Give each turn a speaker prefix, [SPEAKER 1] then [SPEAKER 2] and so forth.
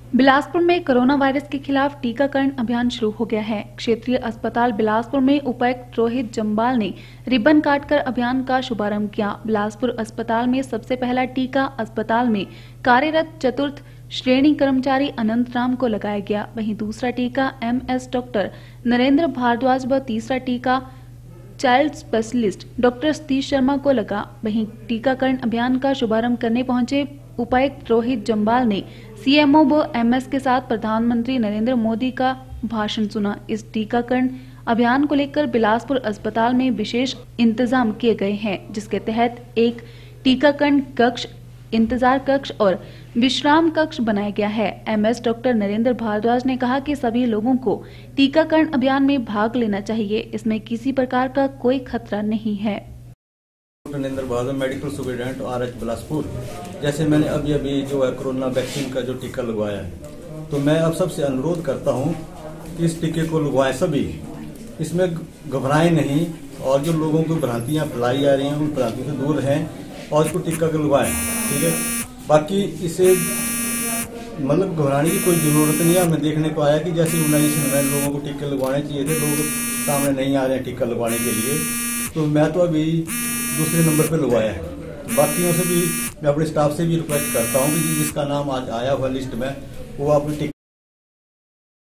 [SPEAKER 1] बिलासपुर में corona virus के खिलाफ टीकाकरण अभियान शुरू हो गया है। क्षेत्रीय अस्पताल बिलासपुर में उपायुक्त रोहित जम्बाल ने रिबन काटकर अभियान का शुभारंभ किया। बिलासपुर अस्पताल में सबसे पहला टीका अस्पताल में कार्यरत चतुर्थ श्रेणी कर्मचारी अनंत राम को लगाया गया। वहीं दूसरा टीका MS डॉक्टर नरेंद्र भारद्वाज व तीसरा टीका child specialist doctor Satish Sharma को लगा। वहीं टीकाकरण अभियान का शुभारंभ करने पहुंचे उपायुक्त रोहित जम्बाल ने CMO व MS के साथ प्रधानमंत्री नरेंद्र मोदी का भाषण सुना। इस टीकाकरण अभियान को लेकर बिलासपुर अस्पताल में विशेष इंतजाम किए गए हैं, जिसके तहत एक टीकाकरण कक्ष, इंतजार कक्ष और विश्राम कक्ष बनाया गया है। MS डॉक्टर नरेंद्र भारद्वाज ने कहा कि सभी लोगों को टीकाकरण अभियान में भाग लेना चाहिए। इसमें किसी प्रकार का कोई खतरा नहीं है।
[SPEAKER 2] Narendra Bhardwaj, medical superintendent RH Bilaspur. जैसे मैंने अभी जो है कोरोना वैक्सीन का जो टीका लगवाया है, तो मैं अब सबसे अनुरोध करता हूं कि इस टीके को लगवाएं सभी, इसमें घबराएं नहीं और जो लोगों को भ्रांतियां फैलाई जा रही हैं उन भ्रांतियों से दूर रहें और इसको टीका को लगवाएं। ठीक है, बाकी इसे मतलब घबराने की कोई जरूरत नहीं है। हमें देखने को आया कि जैसे इम्यूनाइजेशन में लोगों को टीके लगवाने चाहिए थे, लोग सामने नहीं आ रहे हैं टीका लगवाने के लिए, तो मैं तो अभी दूसरे नंबर पे लगवाया है। बाकियों से भी मैं अपने स्टाफ से भी रिक्वेस्ट करता हूँ कि जिसका नाम आज आया हुआ लिस्ट में वो अपने